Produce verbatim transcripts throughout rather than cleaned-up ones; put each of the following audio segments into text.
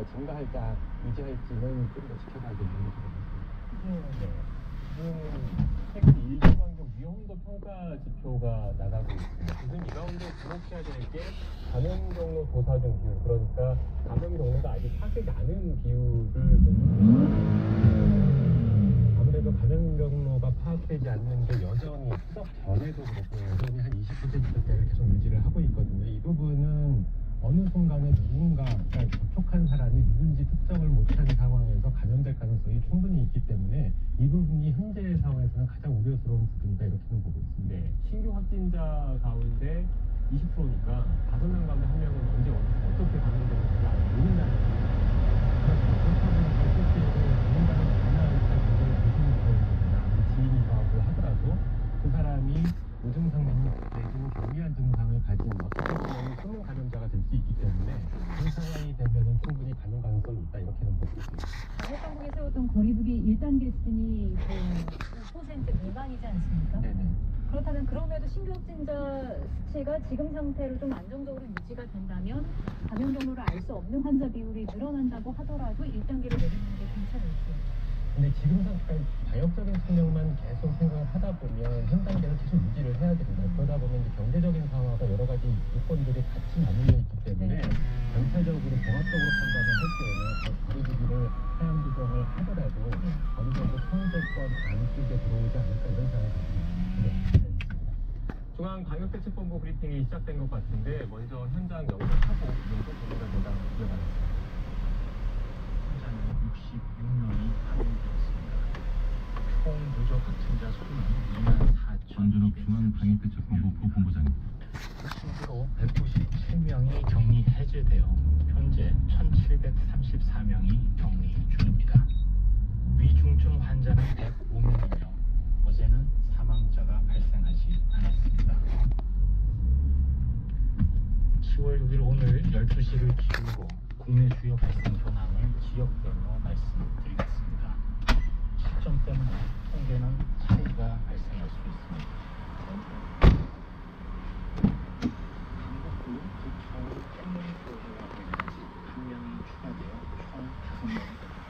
숫자가 증가할지 유지할지는 좀 더 지켜봐야 되는 부분입니다. 네. 지금 최근 일주간경 위험도 평가 지표가 나가고 있습니다. 지금 이 가운데 주목해야 될 게 감염 경로 조사 중 비율, 그러니까 감염 경로가 아직 파악되지 않은 비율을 좀 아무래도 감염 경로가 파악되지 않는 게 여전히 추석 전에도 그렇고 여전히 한 이십 퍼센트대를 계속 유지를 하고 있거든요. 이 부분은 어느 순간에 누군가, 그러니까 접촉한 사람이 누군지 특정을 못한 상황에서 감염될 가능성이 충분히 있기 때문에 이 부분이 현재 상황에서는 가장 우려스러운 부분이다, 이렇게는 보고 있습니다. 네, 신규 확진자 가운데 이십 퍼센트니까 다섯 명 가운데 한 명은 언제 어떻게 감염되는지 아직 모른다는 얘기입니다. 그렇다 보니까 실제로 누군가는 만날 때 굉장히 조심스러운 겁니다. 아무리 지인이라고 하더라도 그 사람이 무증상 내지는 경미한 증상을 가진 어떻게 보면 숨은 감염자가 될 수 있기 때문에 그 상황이 되면은 충분히 감염 가능성이 있다, 이렇게는 보고 있습니다. 당국당국이 세웠던 거리두기 일 단계 수준이 그 오 퍼센트 미만이지 않습니까? 네네. 그렇다면 그럼에도 신규 확진자 수치가 지금 상태로 좀 안정적으로 유지가 된다면 감염 경로를 알 수 없는 환자 비율이 늘어난다고 하더라도 일 단계로 내리는 게 괜찮을지. 근데 지금 상태까지 방역적인 측면만 계속 생각을 하다 보면 현 단계는 계속 유지를 해야 됩니다. 그러다 보면 이제 경제적인 상황과 여러 가지 요건들이 같이 맞물려 있기 때문에 네. 전체적으로 종합적으로 판단을 할 때에는 거리두기를 하향 조정을 하더라도 어느 정도 통제권 안쪽에 들어오지 않을까, 이런 생각이 듭니다. 중앙방역대책본부 브리핑이 시작된 것 같은데 먼저 현장 연결하고 이어서 전문가 대담 이어가겠습니다. 환자는 육십육 명이 확인되었습니다. 총 누적 확진자 수는 이만 사천. 전준욱 중앙방역대책본부 부본부장입니다. 신규로 백구십칠 명이 격리 해제되어 현재 천칠백삼십사 명이 격리 중입니다. 위중증 환자는 백오 명이며 어제는 사망자가 발생하지 않았습니다. 시월 육일 오늘 열두 시를 기준으로 국내 주요 발생 현황을 지역별로 말씀드리겠습니다. 시점 때문에 통계는 차이가 발생할 수 있습니다. 강북구 부천 캔머니 프로그램과 관련해서 한 명이 추가되어 총 다섯 명이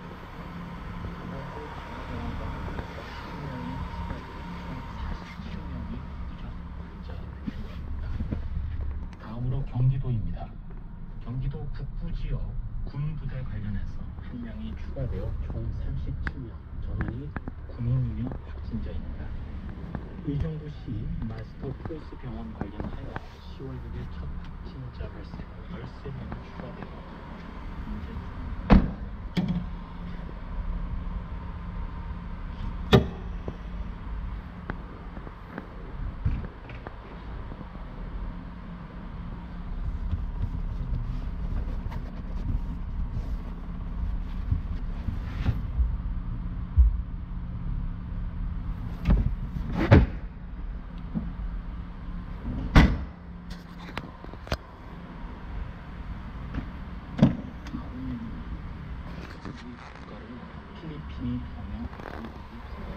강북구 정화병원과 관련해서 한 명이 추가되어 총 사십칠 명이 누적 환자가 되었습니다. 다음으로 경기도입니다. 경기도 북부 지역 군 부대 관련해서 한 명이 추가되어 총 삼십칠 명, 전원이 군인 유형 확진자입니다. 의정부시 마스터 플러스 병원 관련하여 시월 육일 첫 확진자 발생 후 열세 명이 추가되어 현재 총 국가를 필리핀이 하며 한국이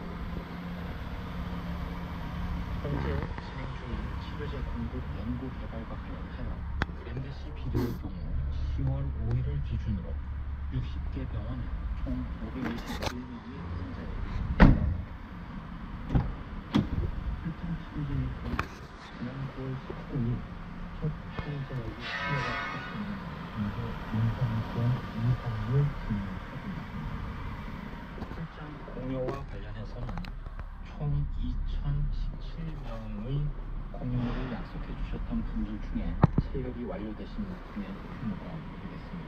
현재 진행 중인 치료제 공급 연구 개발과 관련하여 렘데시비르의 경우 시월 오일을 기준으로 육십 개 병원에 총 오백이십일 명의 환자입니다. 혈당 치료제의 경우 지난 구월 십구일 첫 환자에게 치료가 시작되며 현재 임상권 이상을 진행하고 있습니다. 출장 공여와 관련해서는 총 이천십칠 명의 공여를 약속해 주셨던 분들 중에 체결이 완료되신 분의 규모가 되겠습니다.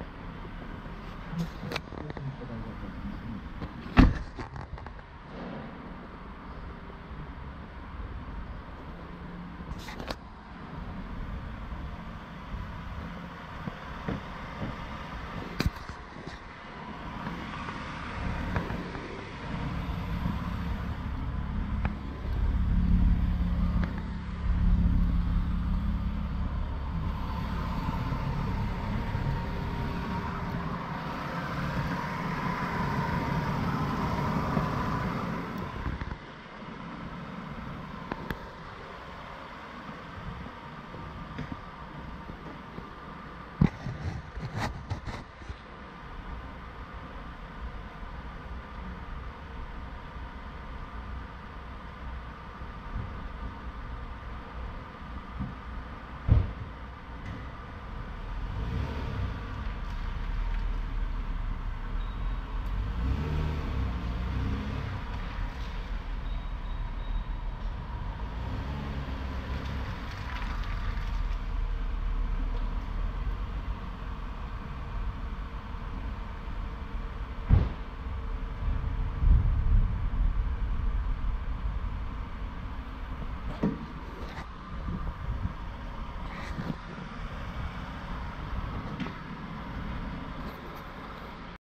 산업적 수요증 개발과 관련해서는